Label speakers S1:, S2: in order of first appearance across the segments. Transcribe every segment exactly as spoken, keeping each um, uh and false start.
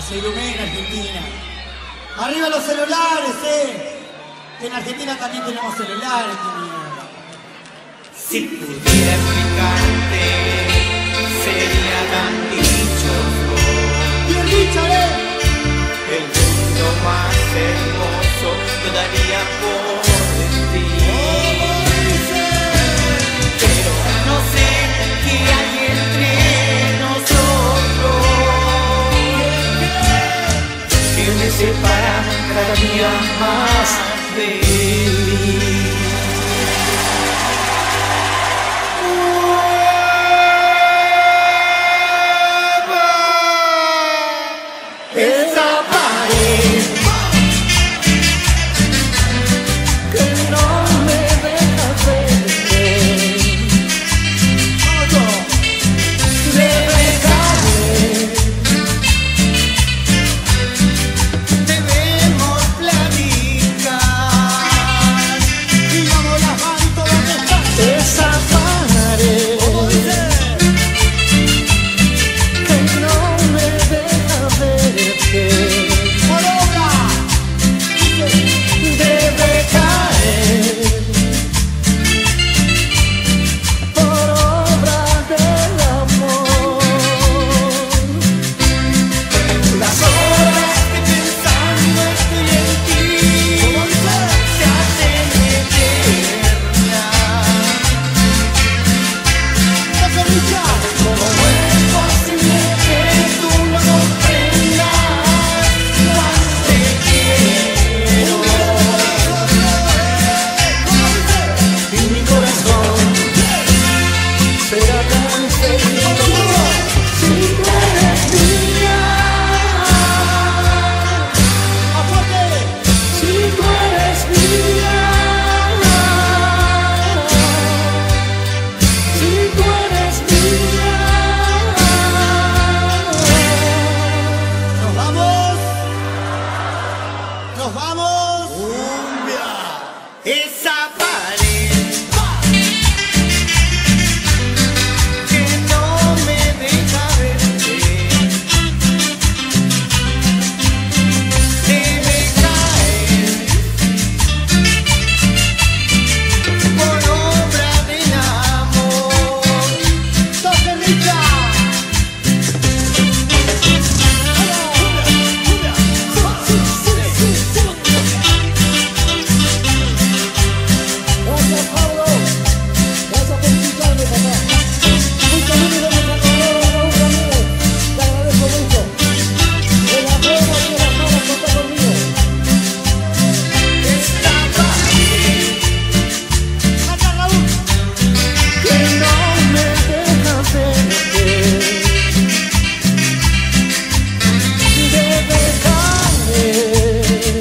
S1: se ilumina Argentina. Arriba los celulares, eh. Que en Argentina también tenemos celulares, mierda.
S2: Si pudiera explicarte, sería tan dichoso.
S1: Bien dicho, eh.
S2: El mundo más hermoso lo daría por ti. Pero no sé qué hay entre nosotros que me separa cada día más de mí. Esa pared que no me deja verte debe caer. Debemos platicar
S1: Y vamos las manos todas están.
S2: esa pared que no me deja verte.
S1: Por obra.
S2: Debe caer por obra del amor. Las horas que pensando estoy en ti se hacen eternas. ¿Cómo es posible que tú no comprendas cuánto te quiero? Y mi corazón será tan feliz si tú eres mía.
S1: Aporte.
S2: Si tú eres mía. Si tú eres mía.
S1: Nos vamos. Nos vamos. Cumbia.
S2: Esa pared que no me deja verte debe caer por obra del amor.
S1: Toque rica.
S3: Gracias, Pablo. Gracias por invitarme, papá. Mucho lindo que me acordó, Raúl Ramírez. Te agradezco mucho. El amor y el amor está conmigo.
S2: Esta pared
S1: Acá, Raúl.
S2: que no me deja verte debe caer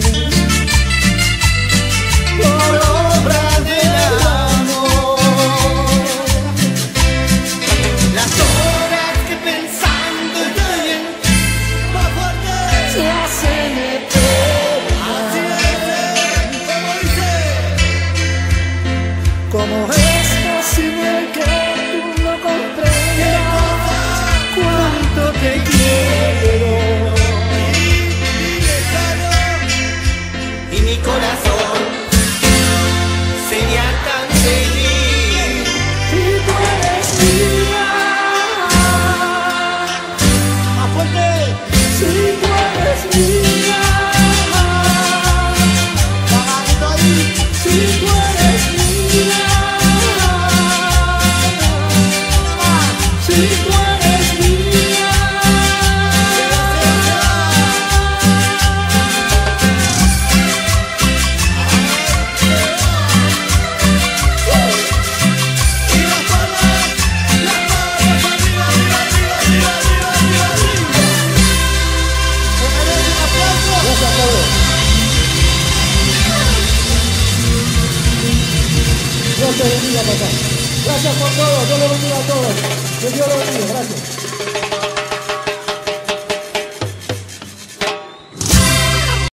S2: por obra del amor. Las horas que pensando estoy en ti
S1: Más fuerte.
S2: se hacen eternas. ¿Cómo es posible que tú no comprendas cuánto te quiero? Y mi corazón sería tan feliz si tú eres mía.
S1: Más fuerte.
S2: Si tú eres mía.
S1: Pagadito ahí.
S2: Si tú eres mía. Si tú eres mía.
S1: Y las palmas. Las palmas arriba, arriba, arriba, arriba, arriba, arriba, arriba. Se merece un aplauso.
S3: Gracias, Pablo. Dios te bendiga, papá. Gracias por todo. Dios lo bendiga a todos. Que Dios lo bendiga. Gracias.